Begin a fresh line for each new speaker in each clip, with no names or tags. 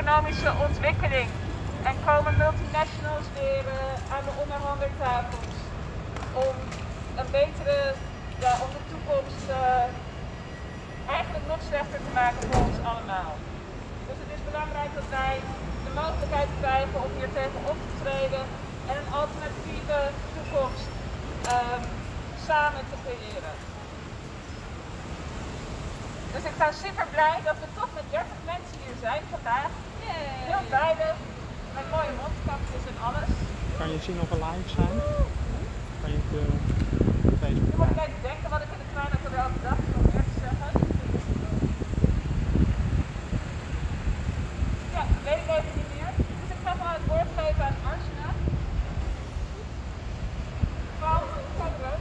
economische ontwikkeling. En komen multinationals weer aan de onderhandeltafels om een betere, om de toekomst eigenlijk nog slechter te maken voor ons allemaal. Dus het is belangrijk dat wij de mogelijkheid krijgen om hier tegen op te treden en een alternatieve toekomst samen te creëren. Dus ik ben super blij dat we toch met 30 mensen hier zijn vandaag. Heel veilig, met mooie mondkapjes en alles.
Kan je zien of we live zijn? Kan je het Facebook
Nu moet ik even denken wat ik in de trein ook alweer over dacht om meer te zeggen. Ja, dat weet ik even niet meer. Dus ik ga gewoon het woord geven aan Arsena. Paul, ga er ook.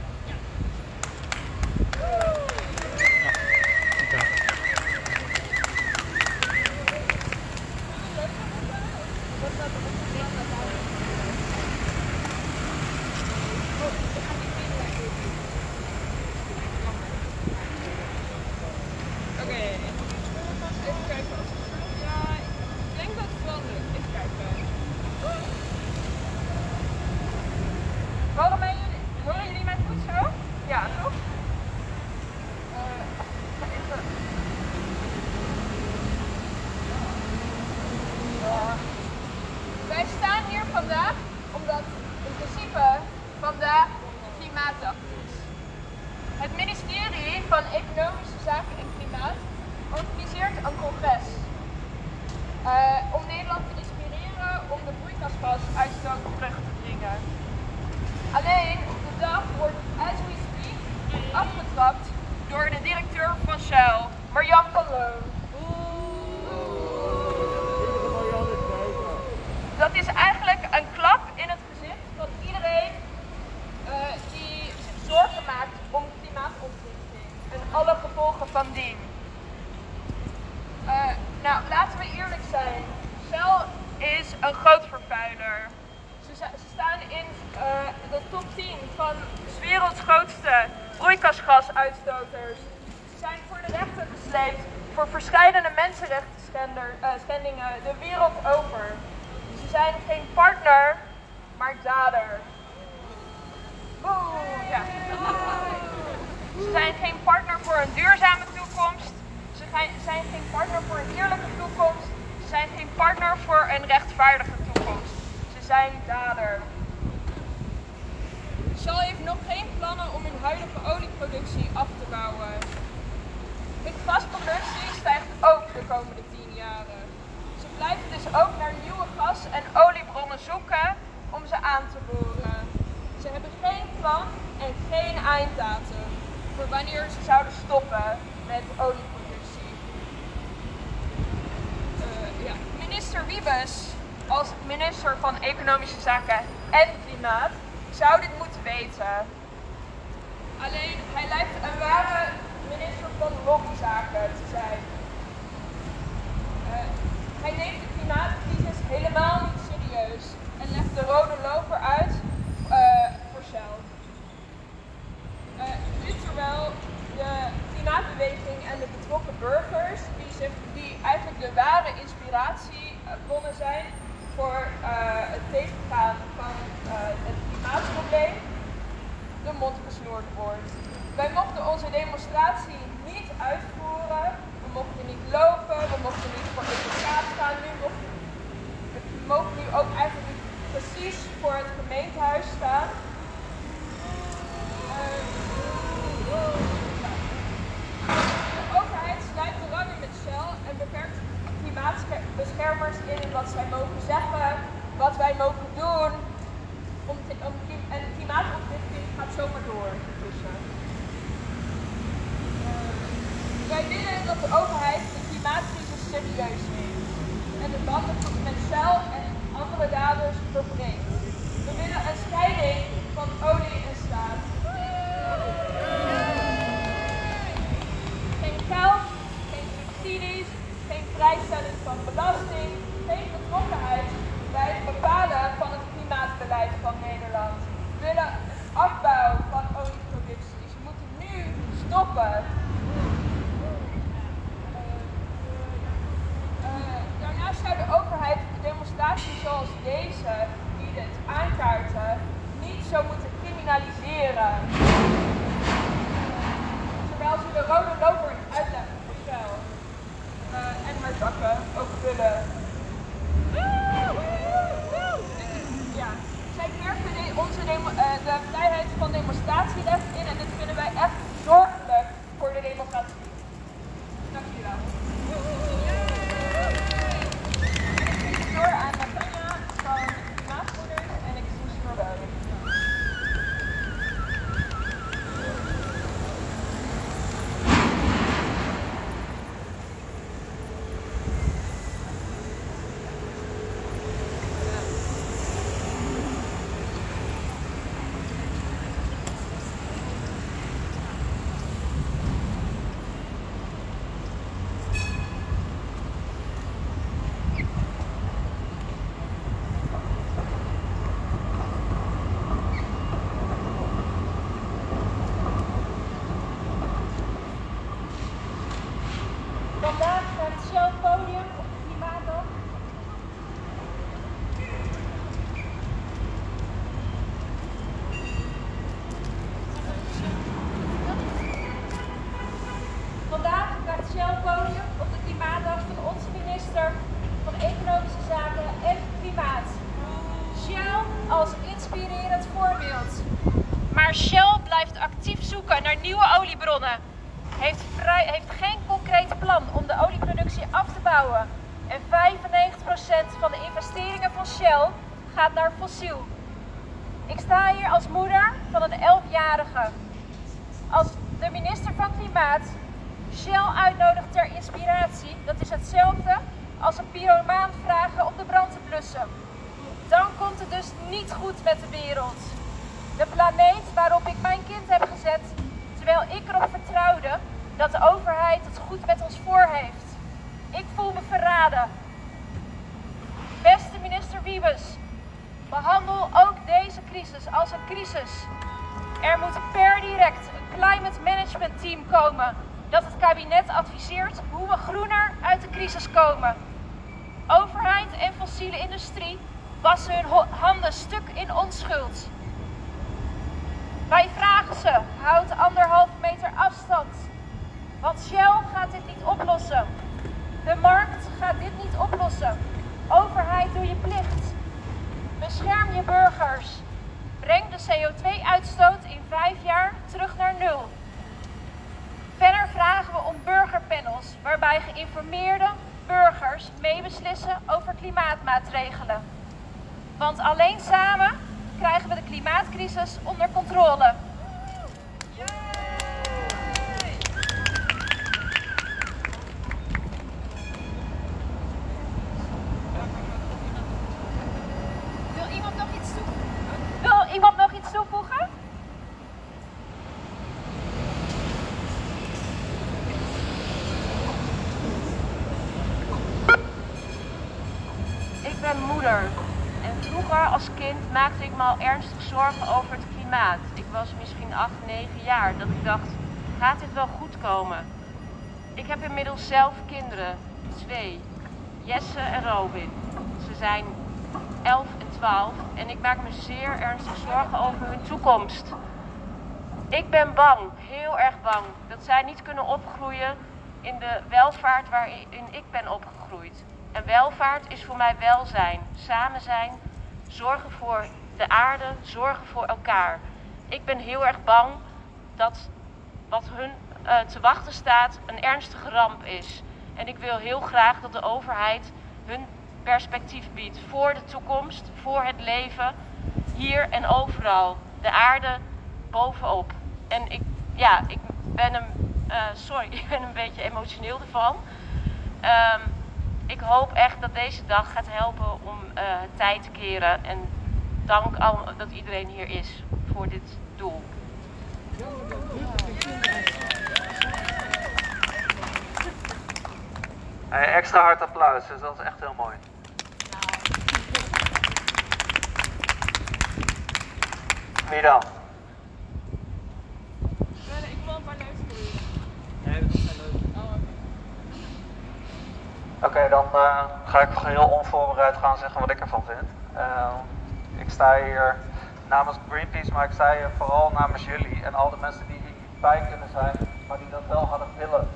Wij staan hier vandaag omdat in principe vandaag Klimaatdag is. Het ministerie van Economische Zaken en Klimaat organiseert een congres om Nederland te inspireren om de broeikasgasuitstoot terug te dringen. Alleen de dag wordt as we speak afgetrapt door de directeur van Shell, Marjan van Loon. Dat is eigenlijk een klap in het gezicht van iedereen die zich zorgen maakt om klimaatontwikkeling en alle gevolgen van dien. Nou, laten we eerlijk zijn. Shell is een groot vervuiler. Ze staan in de top 10 van de werelds grootste broeikasgasuitstoters. Ze zijn voor de rechter gesleept voor verscheidene mensenrechtenschendingen de wereld over. Ze zijn geen partner, maar dader. Ja. Ze zijn geen partner voor een duurzame toekomst. Ze zijn geen partner voor een eerlijke toekomst. Ze zijn geen partner voor een rechtvaardige toekomst. Ze zijn dader. Shell heeft nog geen plannen om hun huidige olieproductie af te bouwen. De gasproductie stijgt ook de komende 10 jaren. Ze blijven dus ook naar nieuwe gas- en oliebronnen zoeken om ze aan te boren. Ze hebben geen plan en geen einddatum voor wanneer ze zouden stoppen met olieproductie. Minister Wiebes, als minister van Economische Zaken en Klimaat, zou dit moeten weten. Alleen hij lijkt een ware minister van lobbyzaken te zijn. Hij neemt de klimaatcrisis helemaal niet serieus en legt de rode loper uit voor Shell. Nu terwijl de klimaatbeweging en de betrokken burgers, die eigenlijk de ware inspiratiebronnen zijn voor het tegengaan van het klimaatprobleem, de mond gesnoerd wordt. Wij mochten onze demonstratie niet uitvoeren, we mochten niet lopen, we mochten niet voor advocaat staan. We mogen nu ook eigenlijk niet precies voor het gemeentehuis staan. De overheid sluit belangen met Shell en beperkt klimaatbeschermers in wat zij mogen zeggen, wat wij mogen doen. En de klimaatontwikkeling gaat zomaar door. Wij willen dat de overheid de klimaatcrisis serieus neemt en de banden met Shell en andere daders verbreekt. We willen een scheiding van olie en staat. Geen geld, geen subsidies, geen vrijstelling van belasting, geen betrokkenheid bij het bepalen van het klimaatbeleid van Nederland. We willen een afbouw van olieproductie. Ze moeten nu stoppen. Daarnaast zou de overheid deze die dit aankaarten niet zou moeten criminaliseren. Terwijl ze de rode loper uitleggen voor Shell. En haar zakken ook vullen. Ja, zij perken de vrijheid van demonstratierecht in en dit vinden wij echt zorgelijk voor de democratie. Dank jullie wel. Ik geef door aan Natanja van Maatvoerders en ik zie ze voorbij. Vandaag naar het Shell podium op de Klimaatdag. Vandaag naar het Shell podium op de Klimaatdag van onze minister van Economische Zaken en Klimaat. Shell als inspirerend voorbeeld. Maar Shell blijft actief zoeken naar nieuwe oliebronnen. Heeft geen concreet plan om de olieproductie af te bouwen. En 95% van de investeringen van Shell gaat naar fossiel. Ik sta hier als moeder van een 11-jarige. Als de minister van Klimaat Shell uitnodigt ter inspiratie, dat is hetzelfde als een pyromaan vragen om de brand te blussen. Dan komt het dus niet goed met de wereld. De planeet waarop ik mijn kind heb gezet, terwijl ik erop vertrouwde dat de overheid het goed met ons voor heeft. Ik voel me verraden. Beste minister Wiebes, behandel ook deze crisis als een crisis. Er moet per direct een climate management team komen dat het kabinet adviseert hoe we groener uit de crisis komen. Overheid en fossiele industrie wassen hun handen stuk in onschuld. Wij vragen ze, houd 1,5 meter afstand. Want Shell gaat dit niet oplossen. De markt gaat dit niet oplossen. Overheid, doe je plicht. Bescherm je burgers. Breng de CO2-uitstoot in 5 jaar terug naar 0. Verder vragen we om burgerpanels waarbij geïnformeerde burgers meebeslissen over klimaatmaatregelen. Want alleen samen krijgen we de klimaatcrisis onder controle. Wil iemand nog iets toevoegen?
Ik ben moeder. En vroeger als kind maakte ik me al ernstig zorgen over het klimaat. Ik was misschien 8, 9 jaar dat ik dacht, gaat dit wel goed komen? Ik heb inmiddels zelf kinderen, 2, Jesse en Robin. Ze zijn 11 en 12 en ik maak me zeer ernstig zorgen over hun toekomst. Ik ben bang, heel erg bang, dat zij niet kunnen opgroeien in de welvaart waarin ik ben opgegroeid. En welvaart is voor mij welzijn, samen zijn, zorgen voor de aarde, zorgen voor elkaar. Ik ben heel erg bang dat wat hun te wachten staat een ernstige ramp is. En ik wil heel graag dat de overheid hun perspectief biedt voor de toekomst, voor het leven, hier en overal. De aarde bovenop. En ik ben ik ben een beetje emotioneel ervan. Ik hoop echt dat deze dag gaat helpen om het tij te keren. En dank dat iedereen hier is voor dit doel.
Hey, extra hard applaus, dus dat is echt heel mooi. Wie dan?
Ik wil een paar leuks voor jullie.
Nee, dat is wel leuk.
Oké, dan ga ik geheel onvoorbereid gaan zeggen wat ik ervan vind. Ik sta hier namens Greenpeace, maar ik sta hier vooral namens jullie en al de mensen die hier niet bij kunnen zijn, maar die dat wel hadden willen.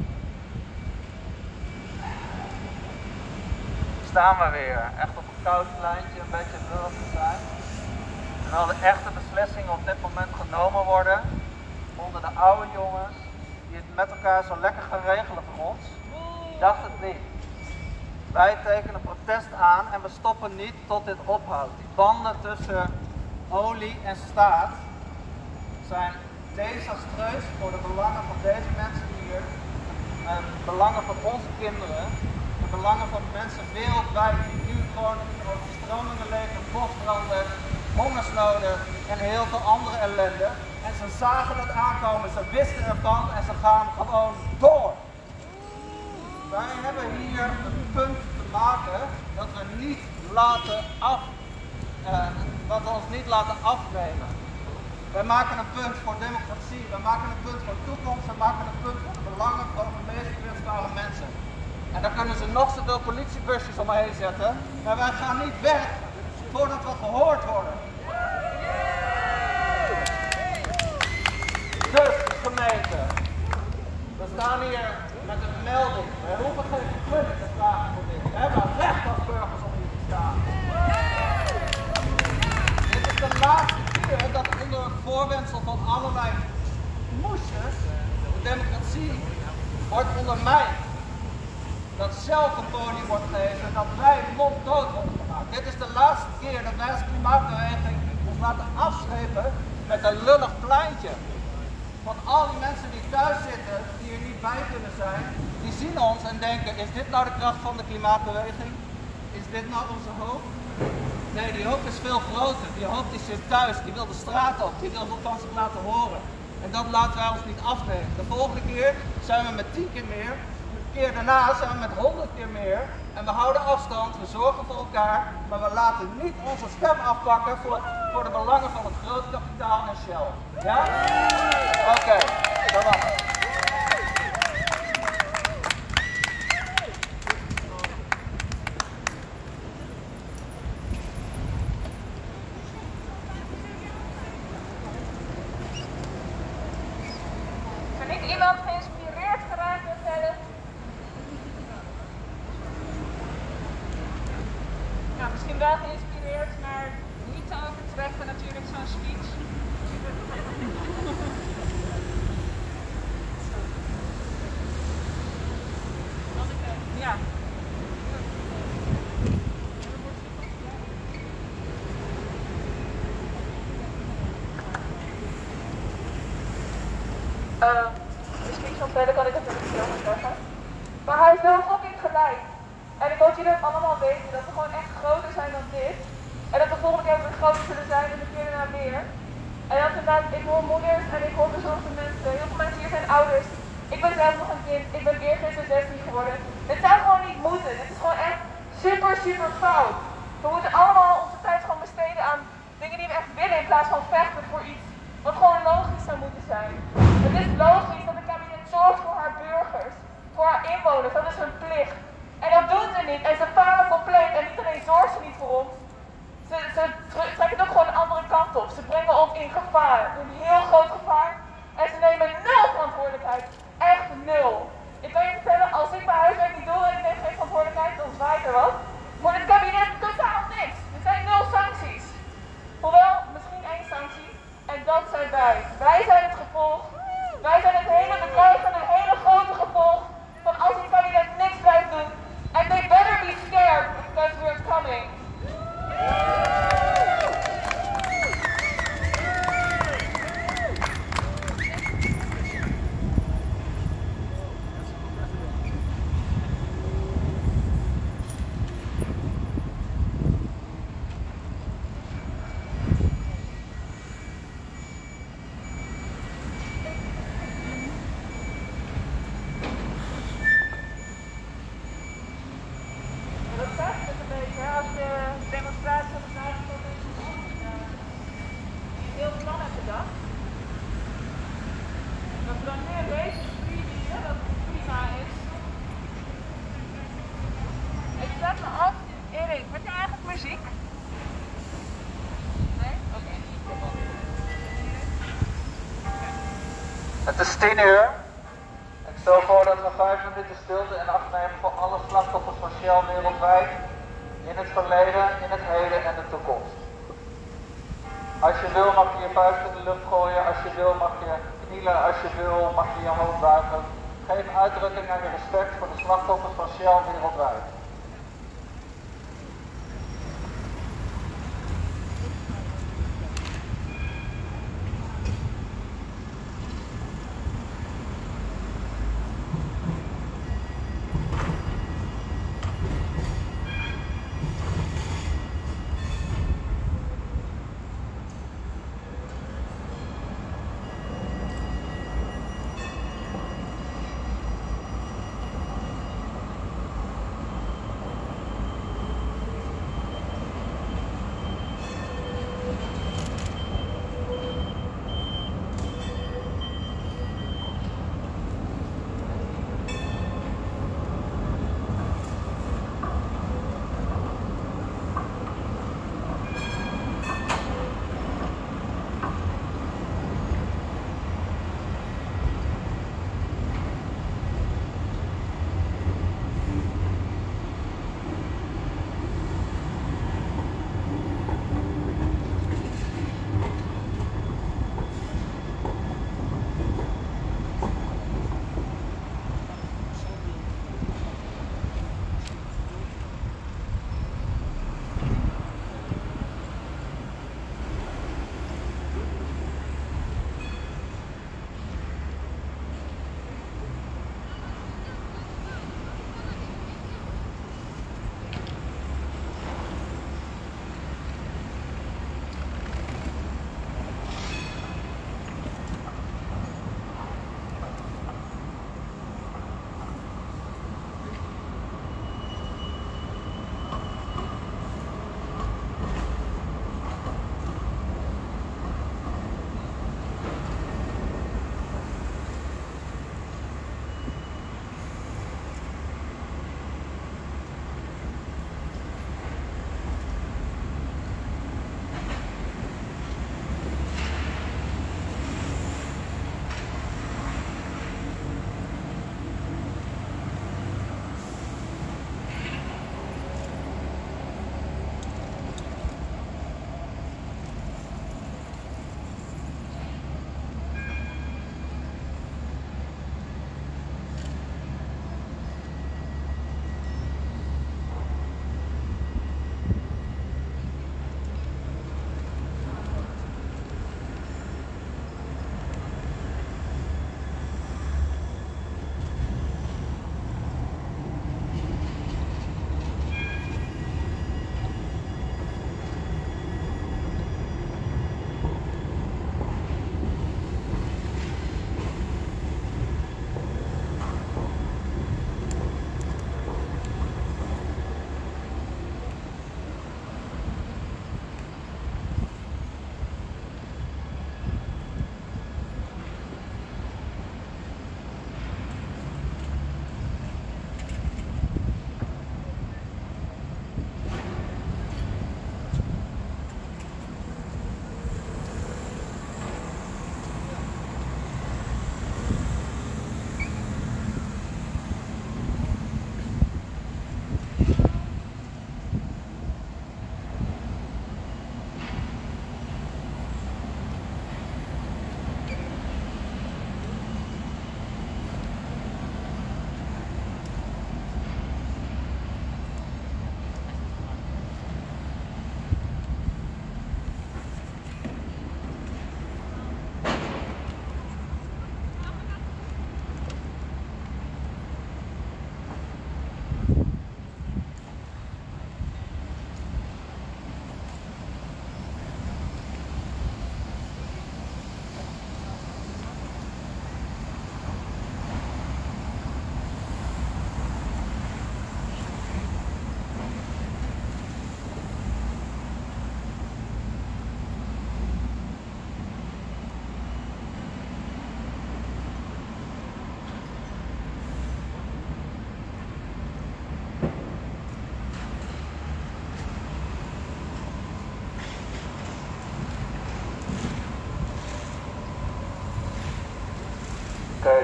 Staan we weer, echt op een koud pleintje, een beetje lullig te zijn. En al de echte beslissingen op dit moment genomen worden onder de oude jongens die het met elkaar zo lekker gaan regelen voor ons. Dacht het niet. Wij tekenen protest aan en we stoppen niet tot dit ophoudt. Die banden tussen olie en staat zijn desastreus voor de belangen van deze mensen hier, en de belangen van onze kinderen, de belangen van mensen wereldwijd die nu gewoon in overstromingen leven, bosbranden, hongersnoden en heel veel andere ellende. En ze zagen het aankomen, ze wisten ervan en ze gaan gewoon door. Wij hebben hier een punt te maken dat we niet laten ons niet laten afnemen. Wij maken een punt voor democratie, wij maken een punt voor toekomst, wij maken een punt voor de belangen van de meest kwetsbare mensen. En daar kunnen ze nog zoveel politiebusjes omheen zetten, maar wij gaan niet weg voordat we gehoord worden. Dus gemeente, we staan hier met een melding. Wij hoeven geen vergunning te vragen voor dit. We hebben recht als burgers om hier te staan. Dit is de laatste keer dat onder het voorwendsel van allerlei moesjes de democratie wordt ondermijnd. Dat zelf een podium wordt gegeven, dat wij monddood worden gemaakt. Dit is de laatste keer dat wij als klimaatbeweging ons laten afschepen met een lullig pleintje. Want al die mensen die thuis zitten, die er niet bij kunnen zijn, die zien ons en denken, is dit nou de kracht van de klimaatbeweging? Is dit nou onze hoop? Nee, die hoop is veel groter. Die hoop die zit thuis, die wil de straat op, die wil van zich laten horen. En dat laten wij ons niet afnemen. De volgende keer zijn we met 10 keer meer, de keer daarna zijn we met 100 keer meer. En we houden afstand, we zorgen voor elkaar, maar we laten niet onze stem afpakken voor de belangen van het grote kapitaal en Shell. Ja? Oké, dat was het.
Ben ik iemand geïnspireerd geraakt met verder? Ja, misschien wel geïnspireerd, maar niet te overtreffen natuurlijk zo'n speech. Ja. Misschien zo verder kan ik het natuurlijk niet over zeggen. Maar hij is wel fucking gelijk. En ik hoop jullie het allemaal weten dat we gewoon echt groter zijn dan dit. En dat de volgende keer weer groter zullen zijn en de keer daarna weer. En dat inderdaad, ik hoor moeders en ik hoor bezorgde mensen. Heel veel mensen hier zijn ouders. Ik ben zelf nog een kind. Ik ben eergisteren 16 geworden. Dit zou gewoon niet moeten. Dit is gewoon echt super, super fout. We moeten allemaal onze tijd gewoon besteden aan dingen die we echt willen in plaats van vechten voor iets wat gewoon logisch zou moeten zijn. Het is logisch dat het kabinet zorgt voor haar burgers, voor haar inwoners. Dat is hun plicht. En dat doen ze niet. En ze falen compleet. En niet alleen zorgen ze niet voor ons. Ze trekken ook gewoon de andere kant op. Ze brengen ons in gevaar. Een heel groot gevaar. En ze nemen 0 verantwoordelijkheid. Echt 0. Ik kan je vertellen, als ik mijn huiswerk niet doe en ik neem geen verantwoordelijkheid, dan zwaait er wat. Voor het kabinet totaal niks. Er zijn 0 sancties. Hoewel, misschien 1 sanctie. En dat zijn wij. Wij zijn het gevolg. Wij zijn het hele bedrijf en een hele grote gevolg van als het kabinet niks blijft doen. And they better be scared because we're coming.
Het is 10:00. Ik stel voor dat we 5 minuten stilte in acht nemen voor alle slachtoffers van Shell wereldwijd. In het verleden, in het heden en de toekomst. Als je wil mag je je vuist in de lucht gooien, als je wil mag je knielen, als je wil mag je je hoofd buigen. Geef uitdrukking aan je respect voor de slachtoffers van Shell wereldwijd.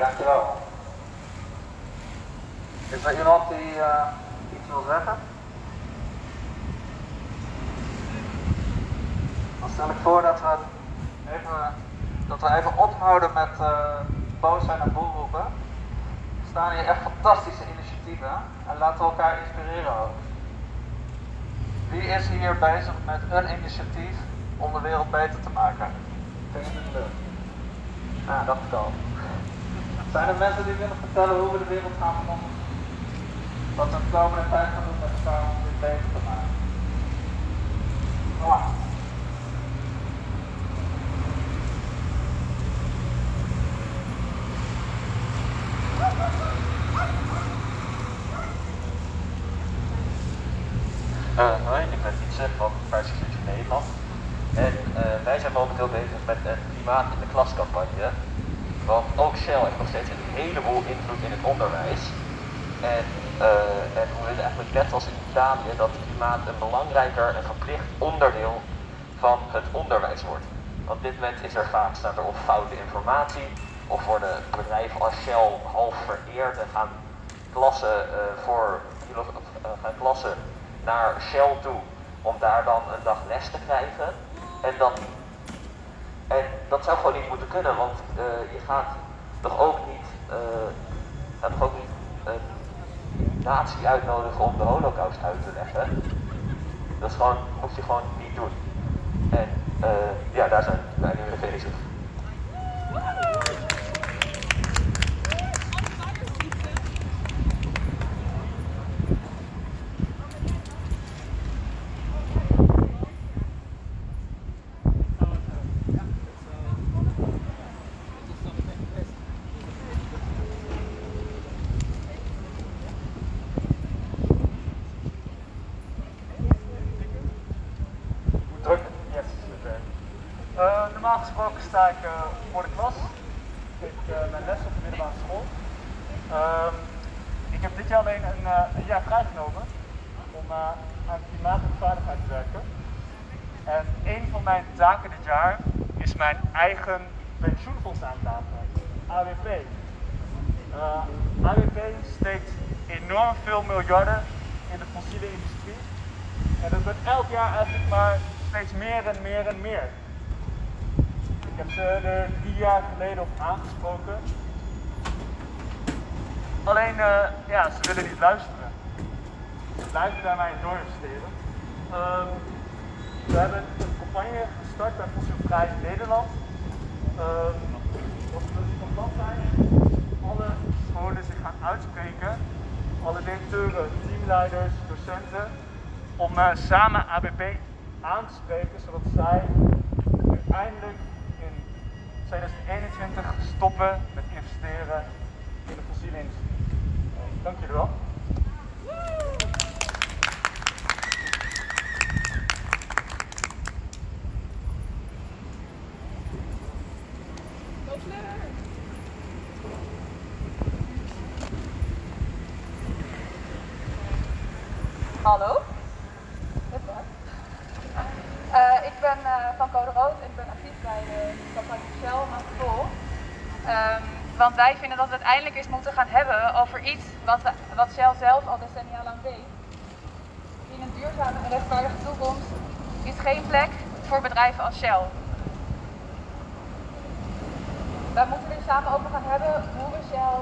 dankjewel. Is er iemand die iets wil zeggen? Dan stel ik voor dat we even ophouden met boos zijn en boel roepen. Er staan hier echt fantastische initiatieven en laten we elkaar inspireren ook. Wie is hier bezig met een initiatief om de wereld beter te maken? Vinger in de lucht. Ah, dacht ik al. Zijn er mensen die willen vertellen hoe we de wereld gaan veranderen? Wat we de komende tijd gaan doen met elkaar om dit beter te maken? Kom maar.
Hoi, ik ben Wietse van Participatie Nederland. En wij zijn momenteel bezig met een klimaat in de klascampagne. Want ook Shell heeft nog steeds een heleboel invloed in het onderwijs. En we willen eigenlijk net als in Italië dat klimaat een belangrijker en verplicht onderdeel van het onderwijs wordt. Want op dit moment staat er of foute informatie, of worden bedrijven als Shell half vereerd en gaan klassen naar Shell toe om daar dan een dag les te krijgen. En dat zou gewoon niet moeten kunnen, want je gaat toch ook niet een natie uitnodigen om de Holocaust uit te leggen. Dat is gewoon, moet je gewoon niet doen. En ja, daar zijn wij nu mee bezig.
Normaal gesproken sta ik voor de klas. Ik geef mijn les op de middelbare school. Ik heb dit jaar alleen een jaar vrijgenomen om aan klimaat en veiligheid te werken. En een van mijn taken dit jaar is mijn eigen pensioenfonds aan te laten, AWP. AWP steekt enorm veel miljarden in de fossiele industrie. En dat wordt elk jaar eigenlijk maar steeds meer en meer en meer. Ik heb ze er 3 jaar geleden op aangesproken. Alleen, ja, ze willen niet luisteren. Ze blijven daar maar in doorsteren. We hebben een campagne gestart bij Fossielvrij Nederland. Wat we van plan zijn, alle scholen zich gaan uitspreken. Alle directeuren, teamleiders, docenten. Om samen ABP aan te spreken, zodat zij uiteindelijk in 2021 stoppen met investeren in de fossiele industrie. Dank jullie wel.
Hallo. Ik ben van Code Rood en ik ben actief bij de campagne Shell Maandvol. Want wij vinden dat we het eindelijk eens moeten gaan hebben over iets wat Shell zelf al decennia lang deed. In een duurzame en rechtvaardige toekomst is geen plek voor bedrijven als Shell. Wij moeten er samen over gaan hebben hoe we Shell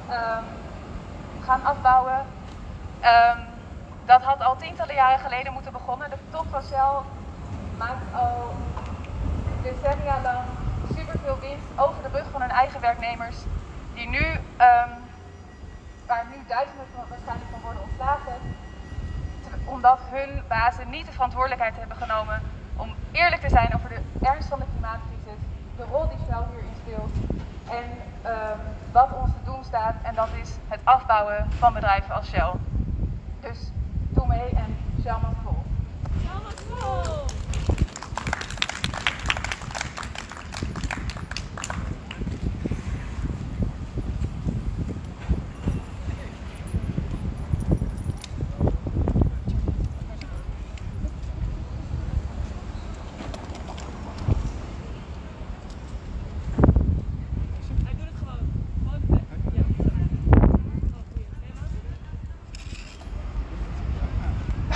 gaan afbouwen. Dat had al tientallen jaren geleden moeten begonnen. De top van Shell maakt al decennia lang superveel winst over de rug van hun eigen werknemers. Die nu, waar nu duizenden waarschijnlijk van worden ontslagen. Omdat hun bazen niet de verantwoordelijkheid hebben genomen om eerlijk te zijn over de ernst van de klimaatcrisis. De rol die Shell hierin speelt. En wat ons te doen staat. En dat is het afbouwen van bedrijven als Shell. Dus doe mee en Shell Maandvol.
Shell Maandvol! Hij doet het gewoon.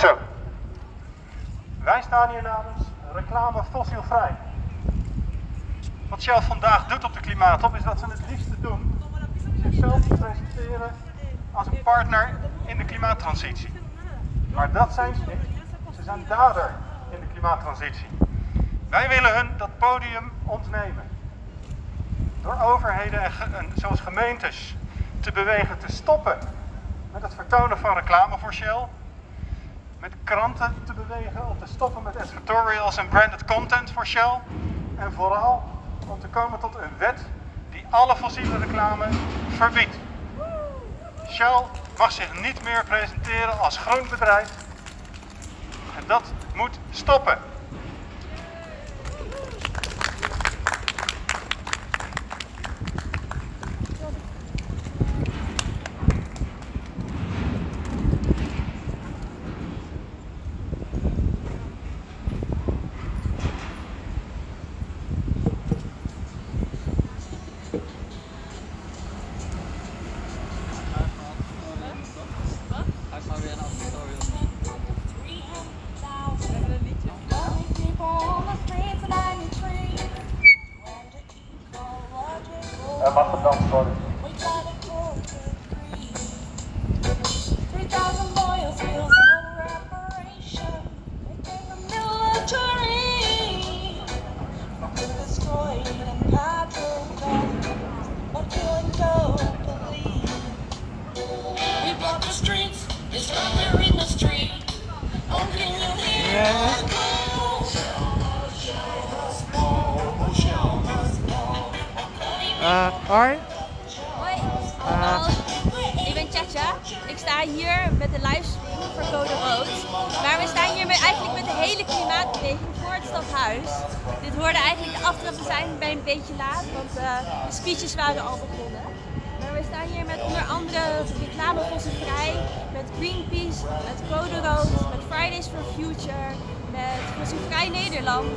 Zo. Wij staan hier namens reclame fossielvrij. Wat Shell vandaag doet op de klimaattop is dat ze het liefste doen zichzelf te presenteren als een partner in de klimaattransitie. Maar dat zijn ze niet. Ze zijn dader in de klimaattransitie. Wij willen hun dat podium ontnemen. Door overheden zoals gemeentes te bewegen te stoppen met het vertonen van reclame voor Shell. Met kranten te bewegen om te stoppen met advertorials en branded content voor Shell. En vooral om te komen tot een wet die alle fossiele reclame verbiedt. Shell mag zich niet meer presenteren als groen bedrijf. En dat moet stoppen.
Er mag gedanst worden.
Hoi.
Hoi, ik ben Tjatja. Ik sta hier met de livestream voor Code Rood. Maar we staan hier eigenlijk met de hele klimaatbeweging voor het stadhuis. Dit hoorde eigenlijk de aftrap zijn bij een beetje laat, want de speeches waren al begonnen. Maar we staan hier met onder andere reclame fossielvrij, met Greenpeace, met Code Rood, met Fridays for Future, met Fossielvrij Nederland.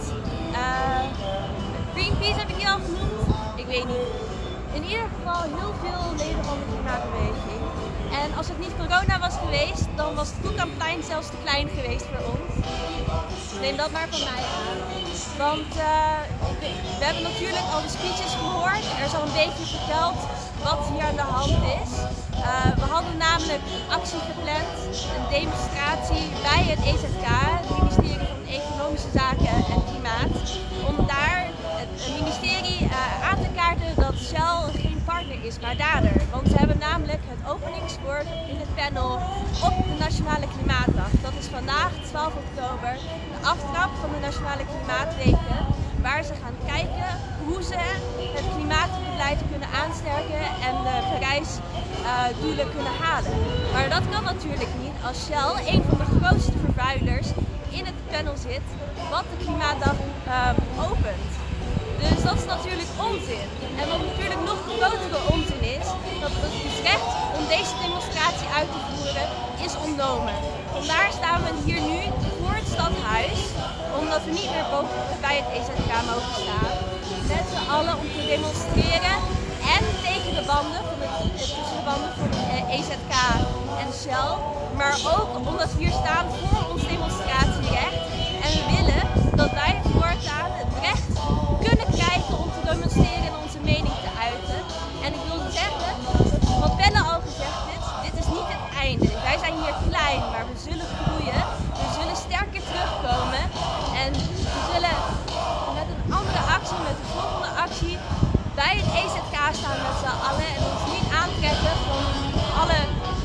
Greenpeace heb ik die al genoemd? Ik weet niet. In ieder geval heel veel leden van de klimaatbeweging. En als het niet corona was geweest, dan was het Koekanplein zelfs te klein geweest voor ons. Neem dat maar van mij aan. Want we hebben natuurlijk al de speeches gehoord. Er is al een beetje verteld wat hier aan de hand is. We hadden namelijk een actie gepland, een demonstratie bij het EZK, het ministerie van Economische Zaken en Klimaat. Om daar het ministerie aan te kaarten dat Shell geen partner is, maar dader. Want ze hebben namelijk het openingswoord in het panel op de Nationale Klimaatdag. Dat is vandaag, 12 oktober, de aftrap van de Nationale Klimaatweken. Waar ze gaan kijken hoe ze het klimaatbeleid kunnen aansterken en de Parijs-doelen kunnen halen. Maar dat kan natuurlijk niet als Shell, een van de grootste vervuilers, in het panel zit wat de Klimaatdag opent. Dus dat is natuurlijk onzin. En wat natuurlijk nog grotere onzin is, dat het recht om deze demonstratie uit te voeren is ontnomen. Vandaar staan we hier nu voor het stadhuis, omdat we niet meer bij het EZK mogen staan. Met z'n allen om te demonstreren en tegen de banden van de EZK en Shell. Maar ook omdat we hier staan voor ons demonstratierecht. En we willen dat wij voortaan het recht kunnen krijgen om te demonstreren en onze mening te uiten. En ik wil zeggen, wat Pelle al gezegd heeft, dit is niet het einde. Wij zijn hier klein, maar we zullen groeien. We zullen sterker terugkomen. En we zullen met een andere actie, met de volgende actie, bij het EZK staan met z'n allen. En ons niet aantrekken van alle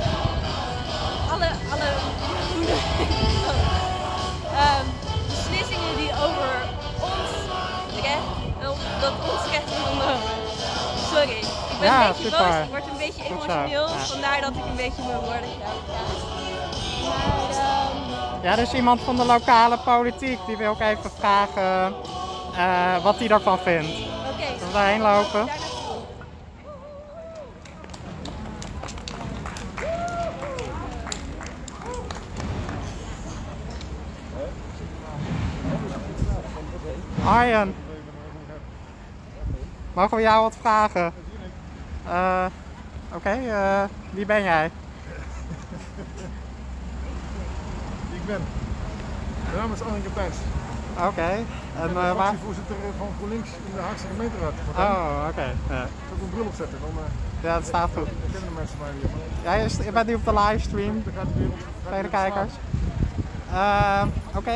beslissingen die over ons recht, dat ons recht is ondernomen. Sorry, ik ben een beetje boos, ik word een beetje emotioneel, vandaar dat ik een beetje mijn woorden krijg.
Ja, er is iemand van de lokale politiek, die wil ik even vragen wat hij daarvan vindt.
Oké.
Zullen we daarheen lopen? Arjen, mogen we jou wat vragen? Oké, wie ben jij?
Ik ben. Mijn naam is Anneke Pijs.
Oké. En
Ik ben fractievoorzitter van GroenLinks in de Haagse gemeenteraad.
Oh, oké. Ja.
Ik zal een bril opzetten, dan
Ja, dat staat goed.
kennen de mensen mij weer.
Ja, je bent nu op de livestream.
Dan gaat het weer op
Vele kijkers. Oké.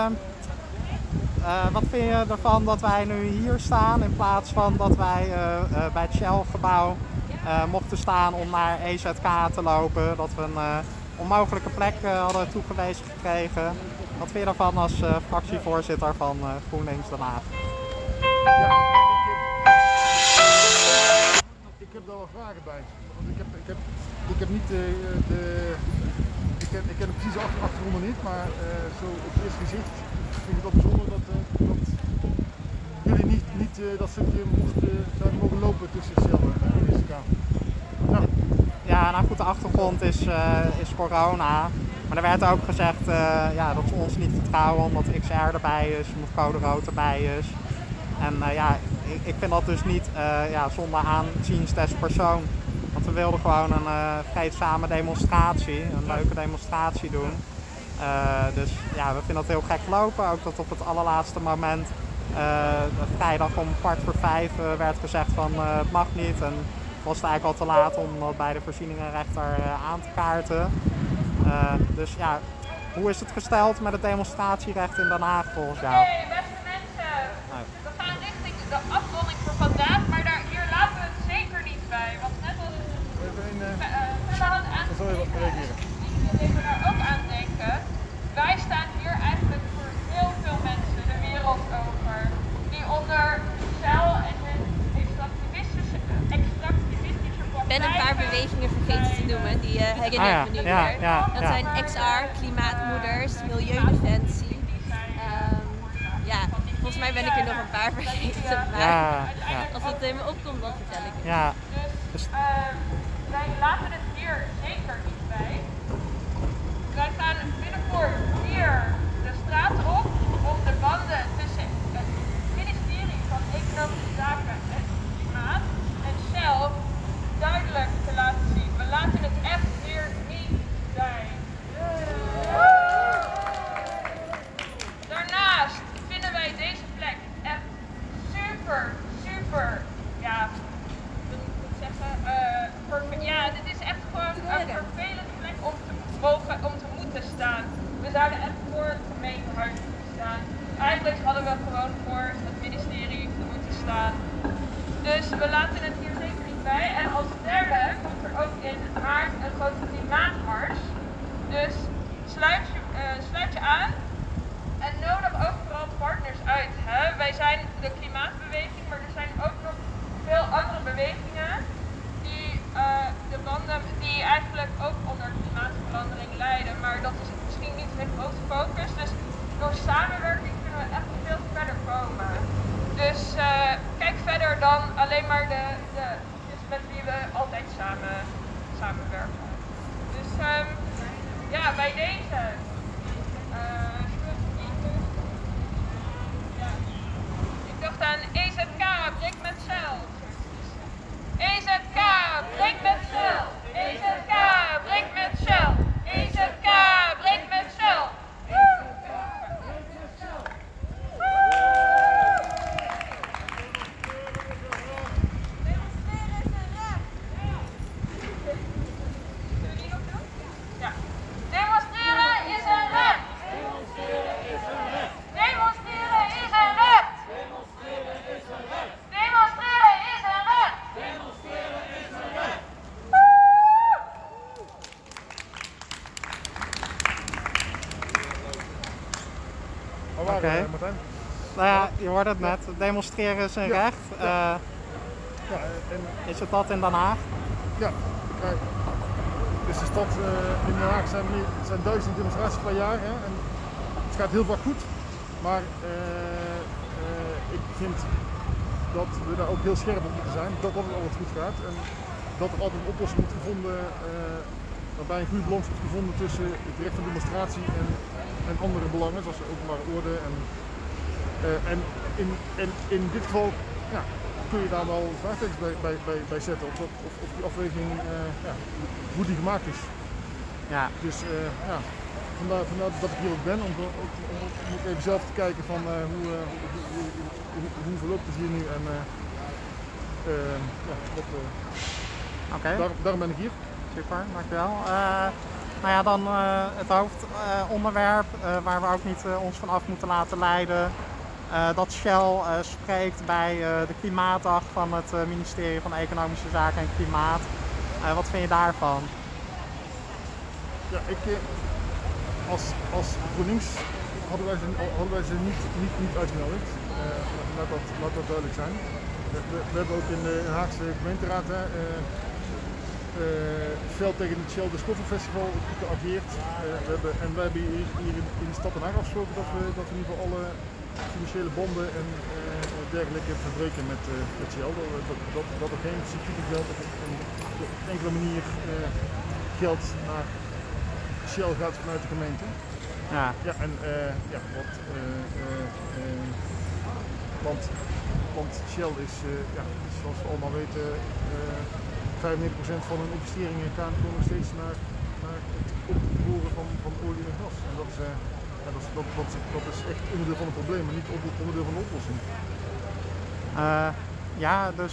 Wat vind je ervan dat wij nu hier staan in plaats van dat wij bij het Shell-gebouw mochten staan om naar EZK te lopen? Dat we een onmogelijke plek hadden toegewezen gekregen. Wat vind je ervan als fractievoorzitter van GroenLinks Den Haag?
Ja, ik heb daar wel vragen bij. Want ik heb niet ik ken precies de achtergronden niet, maar zo op het eerste gezicht vind ik het wel bijzonder dat jullie niet dat stukje zouden mogen lopen tussen Shell en de EZK. Nou.
Ja, nou goed, de achtergrond is corona. Maar er werd ook gezegd dat ze ons niet vertrouwen omdat XR erbij is, omdat code rood erbij is. En ik vind dat dus niet zonder aanziens des persoon. Want we wilden gewoon een vreedzame demonstratie, een leuke demonstratie doen. Dus ja, we vinden dat heel gek lopen. Ook dat op het allerlaatste moment, vrijdag om 4:45 werd gezegd van het mag niet. En was het eigenlijk al te laat om dat bij de voorzieningenrechter aan te kaarten. Dus ja, hoe is het gesteld met het demonstratierecht in Den Haag volgens jou?
Hey, beste mensen, we gaan richting de afronding voor vandaag, maar hier laten we het zeker niet bij. Want net als we aan daar ook aan denken, wij staan hier eigenlijk voor heel veel mensen de wereld over, die onder Shell en hun extractivistische
Ik ben een paar bewegingen vergeten te noemen, die herinner ik me nu weer. Dat zijn XR, Klimaatmoeders, Milieudefensie. Volgens mij ben ik er nog een paar vergeten, maar als het in me opkomt dan vertel ik het.
Ja.
Dus wij laten het hier zeker niet bij. Wij gaan binnenkort hier de straat op om de banden tussen het ministerie van Economische Zaken en Klimaat en Shell duidelijk te laten zien. We laten het echt hier niet bij. Daarnaast vinden wij deze plek echt super, dit is echt gewoon een vervelende plek om te moeten staan. We zouden echt voor het gemeentehuis moeten staan. Eigenlijk hadden we gewoon voor het ministerie moeten staan. Dus we laten het hier zeker niet bij. En als derde komt er ook in maart een grote klimaatmars. Dus sluit je aan en nodig ook vooral partners uit. Hè? Wij zijn de klimaatbeweging, maar er zijn ook nog veel andere bewegingen die eigenlijk ook onder klimaatverandering lijden. Maar dat is misschien niet hun grote focus. Dus door samenwerking kunnen we echt veel verder komen. Dus kijk verder dan alleen maar dus met wie we altijd samenwerken. Dus bij deze. Ik dacht aan EZK, breek met Shell. EZK, breek met Shell. EZK, breek met Shell. EZK, breek met Shell.
Oké. Nou ja, je hoort het net. Demonstreren is een recht. Is het dat in Den Haag?
Ja. Dus de stad in Den Haag zijn 1000 demonstraties per jaar. Hè, en het gaat heel vaak goed. Maar ik vind dat we daar ook heel scherp op moeten zijn. Dat het altijd goed gaat. En dat er altijd een oplossing wordt gevonden. Waarbij een goede balans wordt gevonden tussen het recht van demonstratie en andere belangen, zoals de openbare orde. En in dit geval kun je daar wel vraagtekens bij zetten of die afweging hoe die gemaakt is.
Ja.
Dus vandaar dat ik hier ook ben, om ook even zelf te kijken van hoe verloopt het hier nu en daarom ben ik hier.
Super, dankjewel. Nou ja, dan het hoofdonderwerp waar we ook niet ons van af moeten laten leiden. Dat Shell spreekt bij de Klimaatdag van het ministerie van Economische Zaken en Klimaat. Wat vind je daarvan?
Ja, als GroenLinks hadden wij ze niet uitgenodigd. Laat dat duidelijk zijn. We hebben ook in de Haagse gemeenteraad fel tegen het Shell Discover-festival geageerd. Wij hebben hier in de stad Den Haag afgesproken dat we in ieder geval alle financiële bonden en dergelijke verbreken met Shell. Dat er geen subsidie geld op enkele manier geld naar Shell gaat vanuit de gemeente.
Ja.
Ja, en want Shell is, zoals we allemaal weten, 95% van hun investeringen gaan nog steeds naar het opboren van olie en gas. En dat is echt onderdeel van het probleem, maar niet onderdeel van de oplossing.
Dus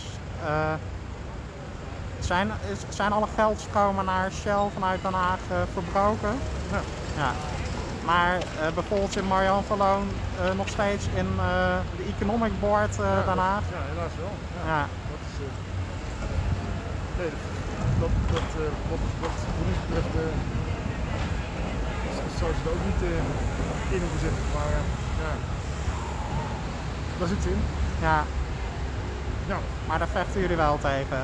zijn alle geldstromen naar Shell vanuit Den Haag verbroken?
Ja.
Ja. Maar bijvoorbeeld in Marianne nog steeds in de Economic Board Den Haag?
Ja, helaas wel.
Ja.
Dat is, wat GroenLinks betreft zou ze er ook niet in hoeven zitten, maar daar zit ze in.
Ja.
Ja.
Maar daar vechten jullie wel tegen?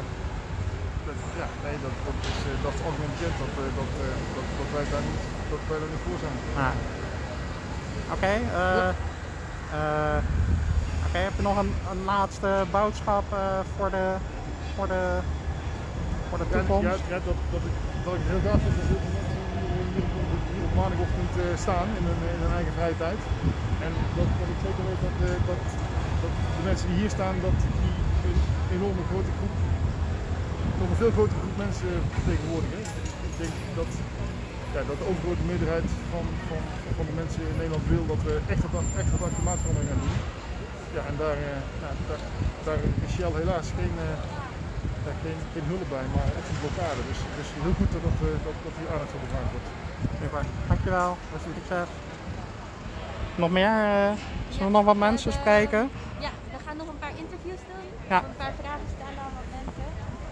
Dat is algemeen bekend dat wij daar niet voor zijn.
Ja. Oké, heb je nog een laatste boodschap voor de toekomst?
Dat ik het heel gaaf vind dat heel veel mensen hier op maandagochtend staan in hun eigen vrije tijd. En dat ik zeker weet dat de mensen die hier staan, dat die een enorme grote groep, nog een veel grotere groep mensen vertegenwoordigen. Ik denk dat de overgrote meerderheid van de mensen in Nederland wil dat we echt wat aan klimaatverandering gaan doen. Ja, en daar is Shell helaas geen hulp bij, maar echt een blokkade. Dus heel goed dat hier aandacht voor gevraagd wordt.
Super, dankjewel. Dat is succes. Nog meer? Zullen we nog wat mensen spreken?
Ja, we gaan nog een paar interviews doen.
Ja.
Een paar vragen stellen aan wat mensen.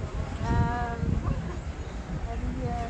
Hebben hier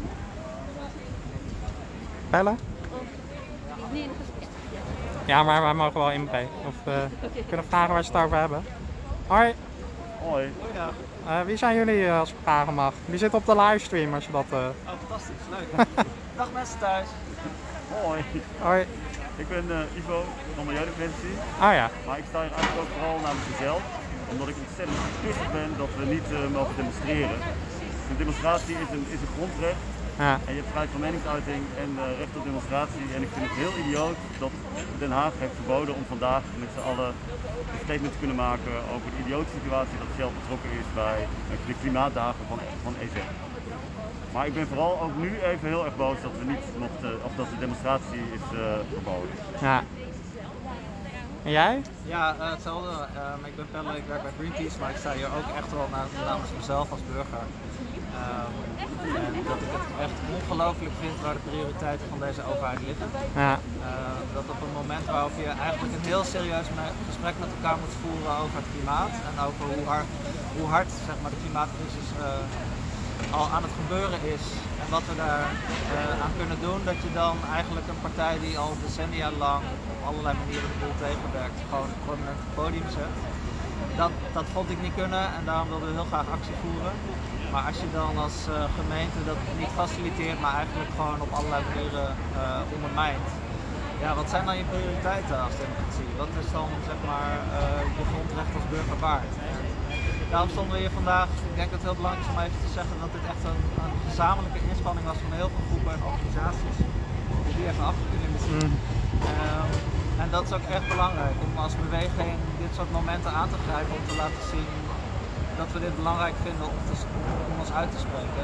bellen?
Bellen?
Nee, nog eens.
Ja, maar wij mogen wel inbreken. Of kunnen vragen waar ze het over hebben. Hoi.
Hoi.
Wie zijn jullie als ik vragen mag? Die zitten op de livestream als je dat...
Oh, fantastisch. Leuk. Dag mensen thuis. Hoi.
Hoi.
Ik ben Ivo van Milieudefensie.
Ah ja.
Maar ik sta hier eigenlijk ook vooral namens mezelf. Omdat ik ontzettend pissig ben dat we niet mogen demonstreren. Een demonstratie is een grondrecht.
Ja.
En je hebt vrijheid van meningsuiting en recht op demonstratie. En ik vind het heel idioot dat Den Haag heeft verboden om vandaag met z'n allen een statement te kunnen maken over de idiote situatie dat Shell betrokken is bij de klimaatdagen van EZ. Maar ik ben vooral ook nu even heel erg boos dat we niet of dat de demonstratie is verboden.
Ja. En jij?
Ja, hetzelfde. Ik ben Pelle, ik werk bij Greenpeace, maar ik sta hier ook echt wel namens mezelf als burger. En dat ik het echt ongelooflijk vind waar de prioriteiten van deze overheid liggen.
Ja.
Dat op een moment waarop je eigenlijk een heel serieus gesprek met elkaar moet voeren over het klimaat en over hoe hard zeg maar, de klimaatcrisis al aan het gebeuren is en wat we daar aan kunnen doen, dat je dan eigenlijk een partij die al decennia lang op allerlei manieren de boel tegenwerkt, gewoon prominent op het podium zet. Dat vond ik niet kunnen en daarom wilden we heel graag actie voeren. Maar als je dan als gemeente dat niet faciliteert, maar eigenlijk gewoon op allerlei manieren ondermijnt. Ja, wat zijn dan je prioriteiten als democratie? Wat is dan zeg maar je grondrecht als burger waard? Daarom stonden we hier vandaag. Ik denk dat het heel belangrijk is om even te zeggen dat dit echt een gezamenlijke inspanning was van heel veel groepen en organisaties. Die even af te kunnen zien. En dat is ook echt belangrijk om als beweging dit soort momenten aan te grijpen om te laten zien dat we dit belangrijk vinden om ons uit te spreken.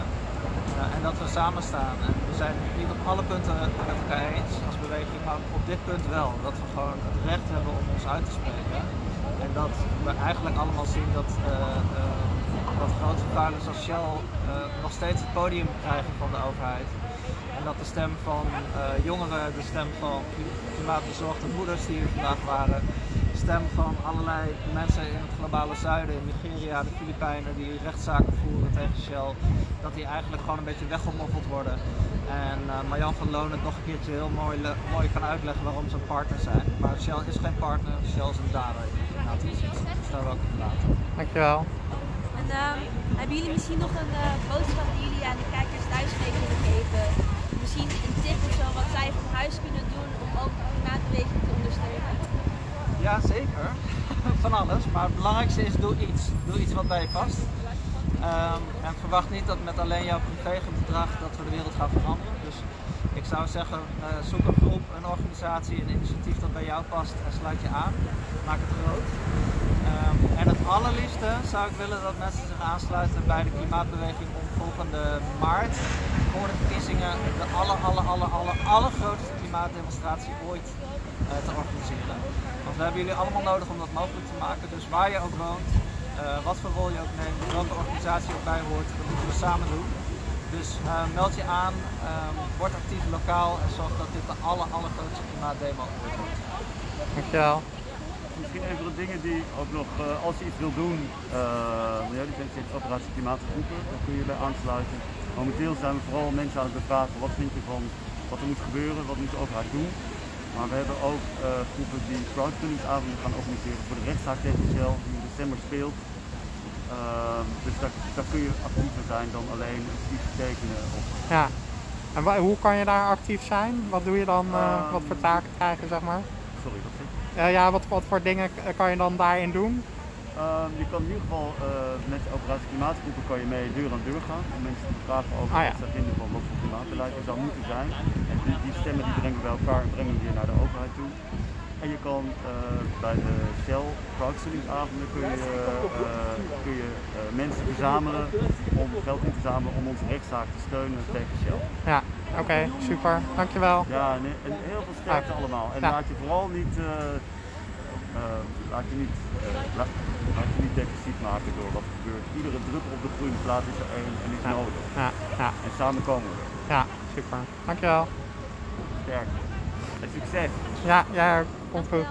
En dat we samen staan. En we zijn het niet op alle punten met elkaar eens als beweging, maar op dit punt wel. Dat we gewoon het recht hebben om ons uit te spreken. En dat we eigenlijk allemaal zien dat grote vervuilers als Shell nog steeds het podium krijgen van de overheid. En dat de stem van jongeren, de stem van klimaatbezorgde moeders die hier vandaag waren, de stem van allerlei mensen in het globale zuiden, in Nigeria, de Filipijnen die rechtszaken voeren tegen Shell, dat die eigenlijk gewoon een beetje weggemoffeld worden. En Marjan van Loon het nog een keertje heel mooi kan uitleggen waarom ze een partner zijn. Maar Shell is geen partner, Shell is een dader. Nou, dat is iets. Dus daar wil ik het laten.
Dankjewel.
En hebben jullie misschien nog een boodschap die jullie aan de kijkers thuis mee kunnen geven? Misschien een tip of zo wat zij van huis kunnen doen om ook de klimaatbeweging te ondersteunen?
Ja, zeker. Van alles. Maar het belangrijkste is doe iets. Doe iets wat bij je past. En verwacht niet dat met alleen jouw privégedrag dat we de wereld gaan veranderen. Dus ik zou zeggen, zoek een groep, een organisatie, een initiatief dat bij jou past en sluit je aan. Maak het groot. En het allerliefste zou ik willen dat mensen zich aansluiten bij de klimaatbeweging om volgende maart voor de verkiezingen de allergrootste klimaatdemonstratie ooit te organiseren. Want we hebben jullie allemaal nodig om dat mogelijk te maken. Dus waar je ook woont, wat voor rol je ook neemt, welke organisatie ook bij hoort, dat moeten we samen doen. Dus meld je aan, word actief lokaal en zorg dat dit de allergrootste klimaatdemo ooit wordt.
Dankjewel.
Misschien een van de dingen die ook nog, als je iets wil doen, die zijn steeds operatie klimaatgroepen, dan kun je bij aansluiten. Momenteel zijn we vooral mensen aan het bevragen, wat vind je van wat er moet gebeuren, wat moet de overheid doen. Maar we hebben ook groepen die crowdfundingsavonden gaan organiseren voor de rechtszaak tegen Shell, die in december speelt. Dus daar kun je actiever zijn dan alleen iets tekenen.
Ja. En hoe kan je daar actief zijn? Wat doe je dan, wat voor taken krijgen, zeg maar?
Sorry, wat zeg je?
Ja, wat voor dingen kan je dan daarin doen?
Je kan in ieder geval met de operatie klimaatgroepen kan je mee deur aan deur gaan om mensen te vragen over wat ze vinden van wat voor klimaatbeleid er zou moeten zijn. En die stemmen die brengen we bij elkaar en brengen weer naar de overheid toe. En je kan bij de Shell crowdfundingsavonden kun je mensen verzamelen om geld in te zamelen om onze rechtszaak te steunen tegen Shell.
Ja, oké, super. Dankjewel.
Ja, en heel veel sterkte allemaal. En laat je vooral niet laat je niet depressief maken door wat er gebeurt. Iedere druppel op de groene plaat is er één en is nodig.
Ja.
En samen komen we.
Ja, super. Dankjewel.
Sterk. En succes.
Ja, komt goed.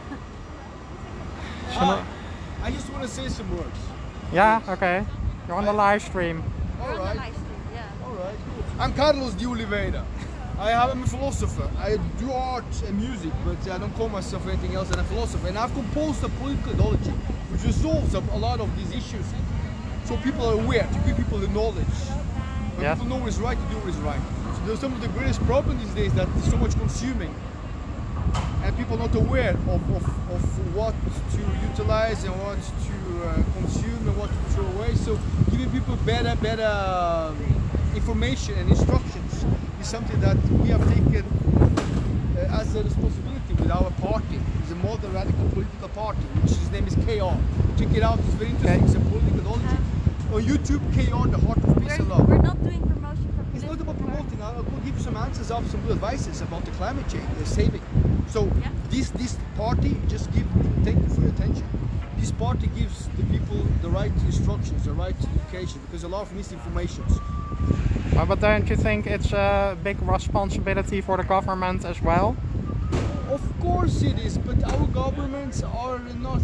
I just want to say some words.
Yeah, okay. You're on the live stream.
All right. All right. I'm Carlos de Oliveira. I'm a philosopher. I do art and music, but I don't call myself anything else than a philosopher. And I've composed a political ideology which resolves a lot of these issues, so people are aware, to give people the knowledge. When people know what is right, to do what is right. So there's some of the greatest problems these days that there's so much consuming, and people are not aware of what to utilize and what to consume and what to throw away. So giving people better information and instructions is something that we have taken as a responsibility with our party. It's a modern radical political party, which his name is KR. Check it out, it's very interesting. It's a political ideology. On YouTube, KR, the Heart of Peace and Love.
We're not doing promotion for
It's not about promoting. I'll give you some answers of some good advices about the climate change, the saving. So this party, thank you for your attention. This party gives the people the right instructions, the right education, because a lot of misinformation.
But don't you think it's a big responsibility for the government as well?
Of course it is, but our governments are not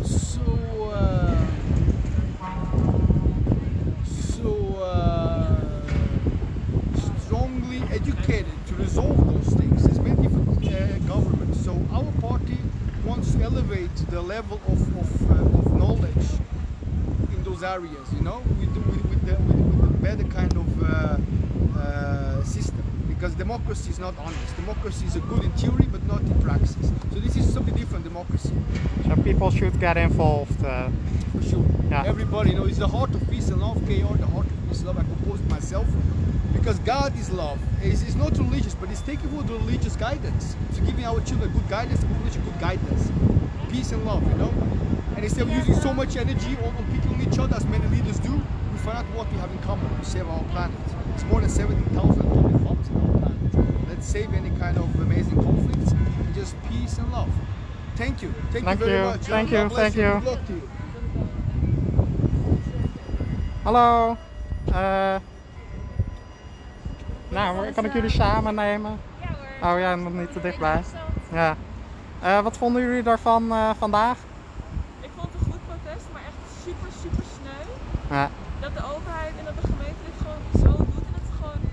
strongly educated to resolve those things. There's many different governments, so our party wants to elevate the level of knowledge in those areas, you know, with the better kind of system, because democracy is not honest. Democracy is good in theory but not in praxis. So this is something different, democracy.
So people should get involved.
For sure. Yeah. Everybody, you know, it's the Heart of Peace and Love, KR, the Heart of Peace and Love. I composed it myself because God is love. It's not religious, but it's taking for the religious guidance. So giving our children good guidance, the population good guidance. Peace and love, you know. And instead of using so much energy on picking each other as many leaders do, we find out what we have in common to save our planet. It's more than 17,000 atomic bombs on our planet. Let's save any kind of amazing conflicts and just peace and love. Thank you. Thank you very much.
Thank you.
God bless
Thank you.
Good luck to you.
Hallo. Nou, kan ik jullie samen nemen?
Ja hoor.
Oh ja, nog niet te dichtbij. Ja. Wat vonden jullie daarvan vandaag?
Ik vond het een goed protest, maar echt super sneu.
Ja.
Dat de overheid en dat de gemeente dit gewoon zo doet en dat het gewoon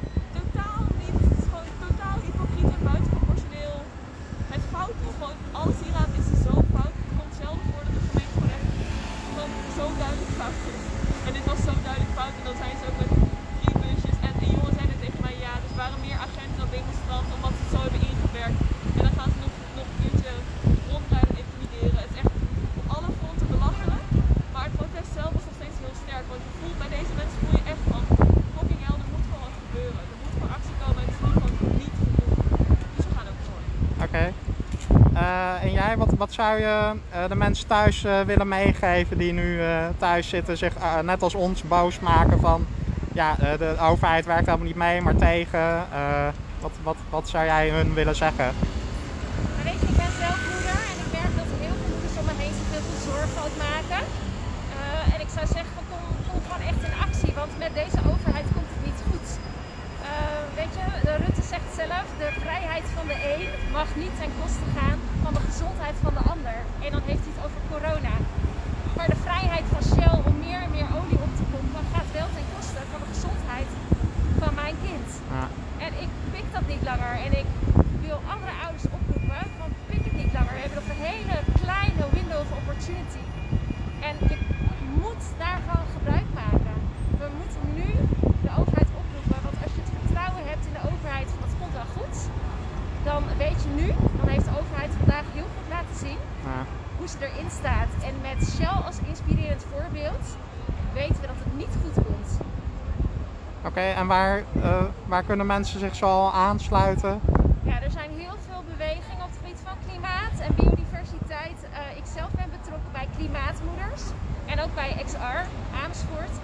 totaal hypocriet en buitenproportioneel het fout doet. Gewoon alles hieraan is zo fout. Het komt zelden voor dat de gemeente gewoon echt zo duidelijk fout is. En dit was zo duidelijk fout en dan zijn ze ook met 3 busjes en de jongens zeiden tegen mij ja, dus waren meer agenten dan demonstranten omdat ze het zo hebben ingewerkt. En dan gaan ze nog een keertje rondrijden en intimideren. Het is echt op alle fronten belachelijk. Maar het protest zelf was nog steeds heel sterk. Want je voelt bij deze mensen voel je echt van fucking hell, er moet gewoon wat gebeuren. Er moet gewoon actie komen en het is nu gewoon niet genoeg. Dus we gaan ook door.
Oké. En jij, wat zou je de mensen thuis willen meegeven die nu thuis zitten, zich net als ons boos maken van ja, de overheid werkt helemaal niet mee, maar tegen. Wat zou jij hun willen zeggen?
Maar weet je, ik ben zelf moeder en ik merk dat heel veel moeders om me heen zich heel veel zorgen ook maken. En ik zou zeggen, kom gewoon echt in actie, want met deze overheid komt het niet goed. Weet je, de Rutte zegt zelf, de vrijheid van de een mag niet ten koste gaan van de gezondheid van de ander. En dan heeft hij het over corona. Maar de vrijheid van Shell om meer en meer olie op te pompen gaat wel ten koste van de gezondheid van mijn kind.
Ja.
En ik pik dat niet langer en ik wil andere ouders oproepen van pik het niet langer. We hebben nog een hele kleine window of opportunity. En je moet daarvan gebruik maken. We moeten nu de overheid oproepen, want als je het vertrouwen hebt in de overheid van het komt wel goed, dan weet je nu, dan heeft de overheid vandaag heel goed laten zien hoe ze erin staat. En met Shell als inspirerend voorbeeld weten we dat het niet goed komt.
Oké, en waar kunnen mensen zich zo aansluiten?
Ja, er zijn heel veel bewegingen op het gebied van klimaat en biodiversiteit. Ik zelf ben betrokken bij Klimaatmoeders en ook bij XR Amersfoort.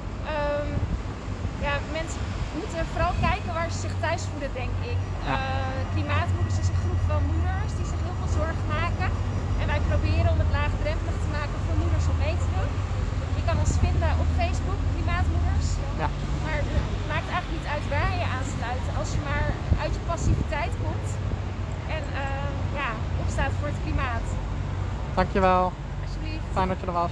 Ja, mensen moeten vooral kijken waar ze zich thuis voelen, denk ik. Klimaatmoeders is een groep van moeders die zich heel veel zorgen maken. En wij proberen om het laagdrempelig te maken voor moeders om mee te doen. Je kan ons vinden op Facebook, Klimaatmoeders.
Ja.
Maar het maakt eigenlijk niet uit waar je aansluit. Als je maar uit je passiviteit komt en opstaat voor het klimaat.
Dankjewel.
Alsjeblieft.
Fijn dat je er was.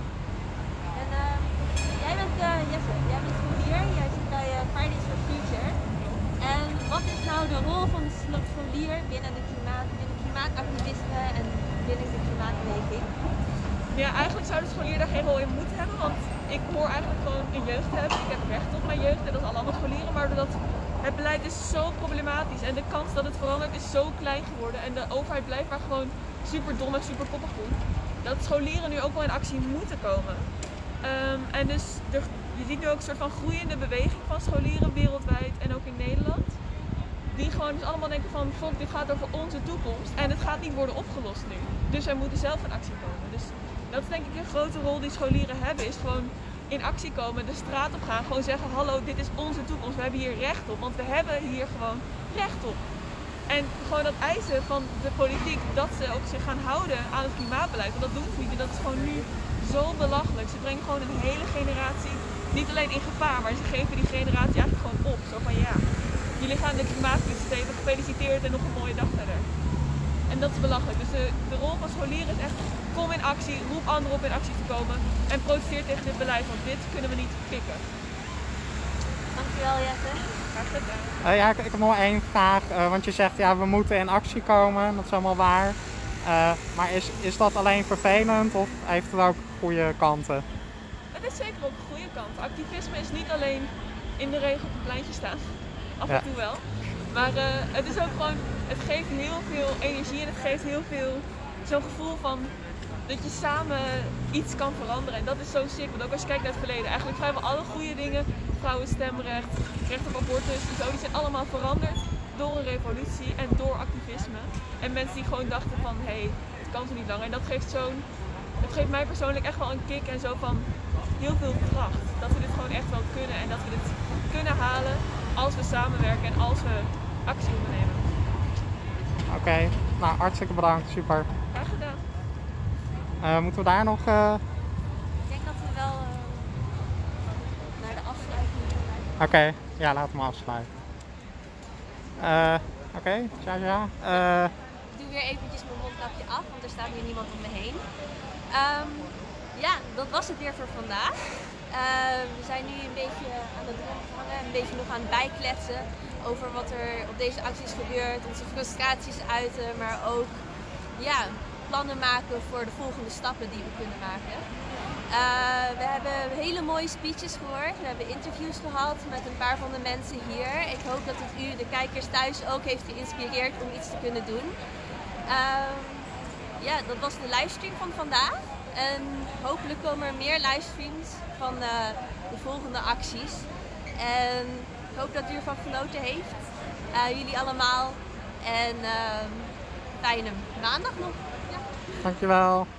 En jij bent Jesse, jij bent scholier, jij zit bij Fridays for Future. En wat is nou de rol van de scholier binnen klimaatactivisme en binnen de klimaatbeweging?
Ja, eigenlijk zou de scholier daar geen rol in moeten hebben, want ik hoor eigenlijk gewoon een jeugd te hebben. Ik heb recht op mijn jeugd, net als alle andere scholieren, maar doordat het beleid is zo problematisch en de kans dat het verandert is zo klein geworden en de overheid blijft maar gewoon super dom en super koppig doen, dat scholieren nu ook wel in actie moeten komen. En dus je ziet nu ook een soort van groeiende beweging van scholieren wereldwijd en ook in Nederland. Die gewoon dus allemaal denken van, fuck, dit gaat over onze toekomst en het gaat niet worden opgelost nu. Dus wij moeten zelf in actie komen. Dus dat is denk ik een grote rol die scholieren hebben, is gewoon in actie komen, de straat op gaan, gewoon zeggen, hallo, dit is onze toekomst, we hebben hier recht op, want we hebben hier gewoon recht op. En gewoon dat eisen van de politiek, dat ze ook zich gaan houden aan het klimaatbeleid, want dat doen ze niet en dat is gewoon nu zo belachelijk. Ze brengen gewoon een hele generatie, niet alleen in gevaar, maar ze geven die generatie eigenlijk gewoon op. Zo van ja, jullie gaan de klimaatcrisis tegen, gefeliciteerd en nog een mooie dag verder. En dat is belachelijk. Dus de rol van scholieren is echt, kom in actie, roep anderen op in actie te komen en protesteer tegen dit beleid, want dit kunnen we niet pikken.
Dankjewel Jesse.
Graag gedaan.
Ja, ik heb nog één vraag, want je zegt ja, we moeten in actie komen, dat is allemaal waar. Maar is dat alleen vervelend of heeft het ook goede kanten?
Het is zeker ook een goede kant. Activisme is niet alleen in de regen op een pleintje staan, af en toe wel. Maar het is ook gewoon, het geeft heel veel energie en het geeft heel veel zo'n gevoel van dat je samen iets kan veranderen. En dat is zo sick, want ook als je kijkt naar het verleden, eigenlijk vrijwel alle goede dingen, vrouwenstemrecht, recht op abortus, zo, die zijn allemaal veranderd door een revolutie en door activisme. En mensen die gewoon dachten van, hé, het kan zo niet langer. En dat geeft zo'n het geeft mij persoonlijk echt wel een kick en zo van heel veel kracht. Dat we dit gewoon echt wel kunnen en dat we dit kunnen halen als we samenwerken en als we actie ondernemen.
Oké, nou hartstikke bedankt, super.
Graag gedaan.
Moeten we daar nog...
Ik denk dat we wel naar de afsluiting moeten.
Oké, ja, laten we hem afsluiten. Oké, ja.
Ik doe weer eventjes mijn mondkapje af, want er staat weer niemand om me heen. Ja, dat was het weer voor vandaag. We zijn nu een beetje aan het rondhangen, een beetje nog aan het bijkletsen over wat er op deze actie is gebeurd, onze frustraties uiten, maar ook ja, plannen maken voor de volgende stappen die we kunnen maken. We hebben hele mooie speeches gehoord, we hebben interviews gehad met een paar van de mensen hier. Ik hoop dat het u, de kijkers thuis, ook heeft geïnspireerd om iets te kunnen doen. Ja, dat was de livestream van vandaag. En hopelijk komen er meer livestreams van de volgende acties. En ik hoop dat u ervan genoten heeft. Jullie allemaal. En fijne maandag nog. Ja.
Dankjewel.